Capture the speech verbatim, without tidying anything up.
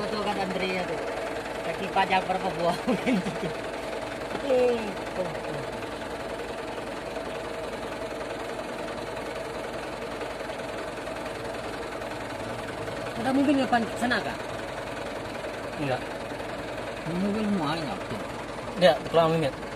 tuh kan Andrea tuh. Kaki pajak berapa buah gitu. Eh, tuh, tuh. Ada mobil nggak pan sana kak? Enggak. Mobil mau enggak tuh? Enggak, pulang minit.